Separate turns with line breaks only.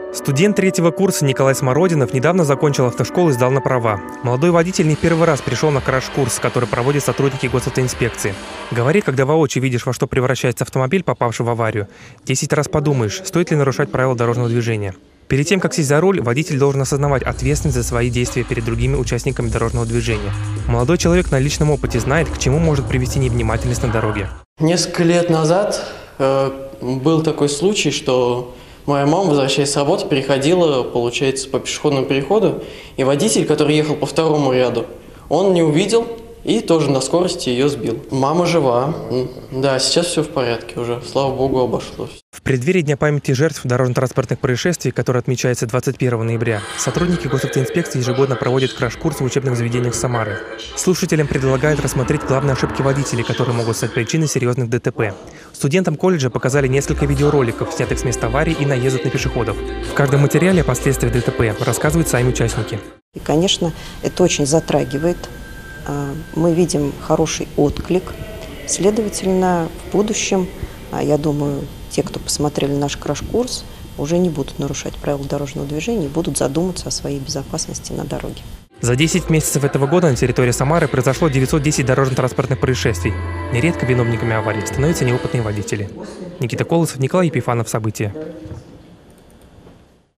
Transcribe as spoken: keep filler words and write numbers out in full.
Студент третьего курса Николай Смородинов недавно закончил автошколу и сдал на права. Молодой водитель не в первый раз пришел на краш-курс, который проводят сотрудники госавтоинспекции. Говорит, когда воочию видишь, во что превращается автомобиль, попавший в аварию, десять раз подумаешь, стоит ли нарушать правила дорожного движения. Перед тем, как сесть за руль, водитель должен осознавать ответственность за свои действия перед другими участниками дорожного движения. Молодой человек на личном опыте знает, к чему может привести невнимательность на дороге.
Несколько лет назад э, был такой случай, что моя мама, возвращаясь с работы, переходила, получается, по пешеходному переходу, и водитель, который ехал по второму ряду, он не увидел и тоже на скорости ее сбил. Мама жива, да, сейчас все в порядке уже, слава богу, обошлось.
В преддверии Дня памяти жертв дорожно-транспортных происшествий, который отмечается двадцать первого ноября, сотрудники госавтоинспекции ежегодно проводят краш-курсы в учебных заведениях Самары. Слушателям предлагают рассмотреть главные ошибки водителей, которые могут стать причиной серьезных ДТП. Студентам колледжа показали несколько видеороликов, снятых с места аварий и наездов на пешеходов. В каждом материале о последствиях ДТП рассказывают сами участники.
И, конечно, это очень затрагивает. Мы видим хороший отклик. Следовательно, в будущем, я думаю, те, кто посмотрели наш краш-курс, уже не будут нарушать правила дорожного движения и будут задуматься о своей безопасности на дороге.
За десять месяцев этого года на территории Самары произошло девятьсот десять дорожно-транспортных происшествий. Нередко виновниками аварий становятся неопытные водители. Никита Колосов, Николай Епифанов. События.